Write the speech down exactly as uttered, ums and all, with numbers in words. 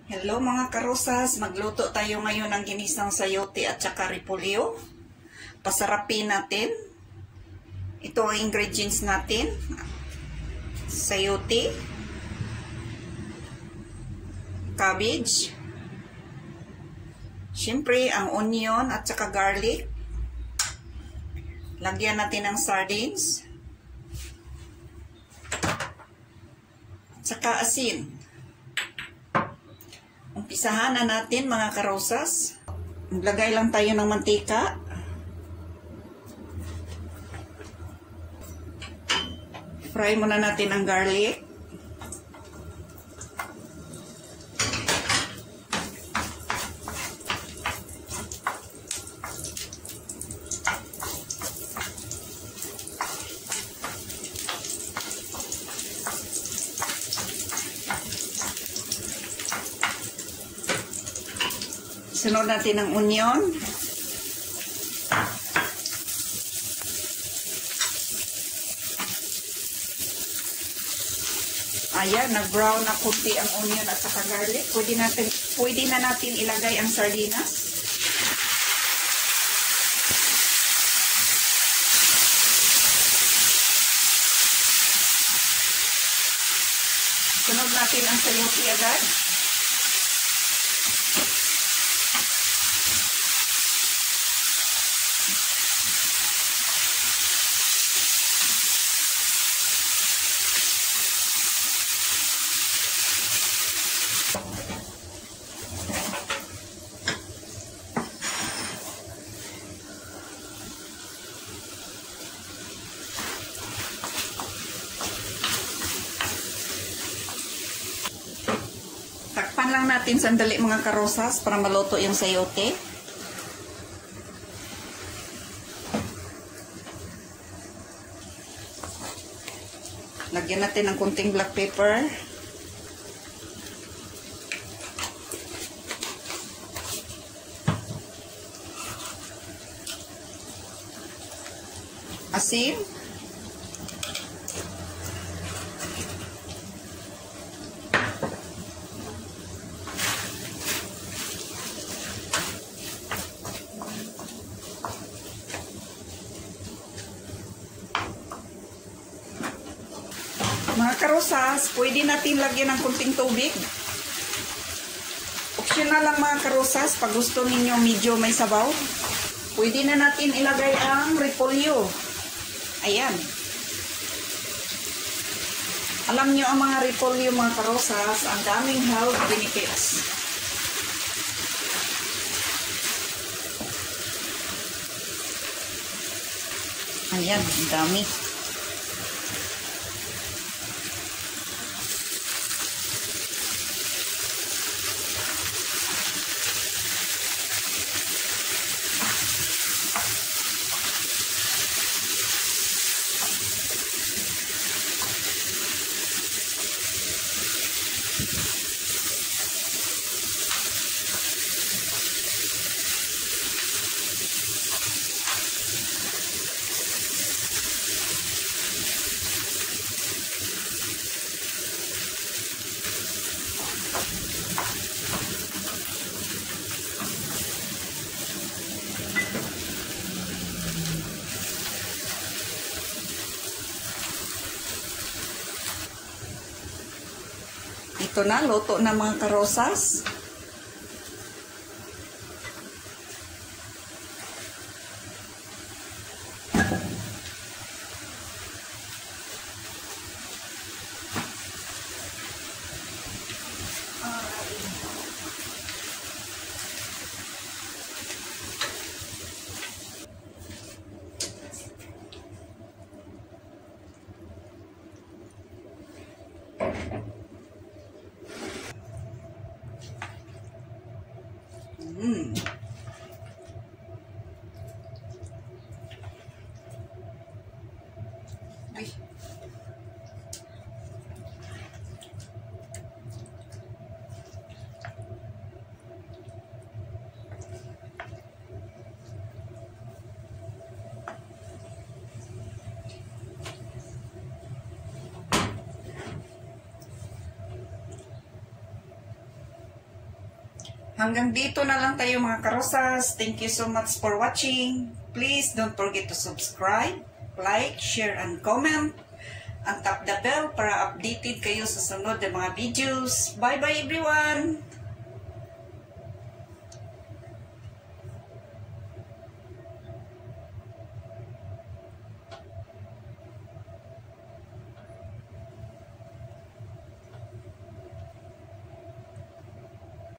Hello mga karosas, magluto tayo ngayon ng ginisang sayote at saka repolyo. Pasarapin natin. Ito ang ingredients natin. Sayote, cabbage, syempre ang onion at saka garlic. Lagyan natin ng sardines. At saka asin. Umpisahan na natin mga karosas. Maglagay lang tayo ng mantika. Fry muna natin ang garlic. Sunod natin ang onion. Ayan, nag-brown na kunti ang onion at saka garlic. Pwede, natin, pwede na natin ilagay ang sardinas. Sunod natin ang sayote agad. Takpan lang natin sandali mga karosas para maluto yung sayote. Lagyan natin ng kunting black pepper. Asin. Mga karosas, pwede natin lagyan ng kunting tubig. Optional lang mga karosas, pag gusto ninyo medyo may sabaw. Pwede na natin ilagay ang repolyo. Ayan. Alam nyo ang mga repolyo mga karosas, ang daming health benefits. Ayan, ang dami. Ito na, luto na mga karosas. Hanggang dito na lang tayo mga karosas. Thank you so much for watching. Please don't forget to subscribe, like, share, and comment. And tap the bell para updated kayo sa sunod na mga videos. Bye bye everyone!